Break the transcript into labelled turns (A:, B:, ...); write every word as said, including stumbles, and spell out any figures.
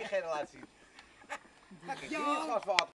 A: degene laat zien. Dan kan ik hier het glas water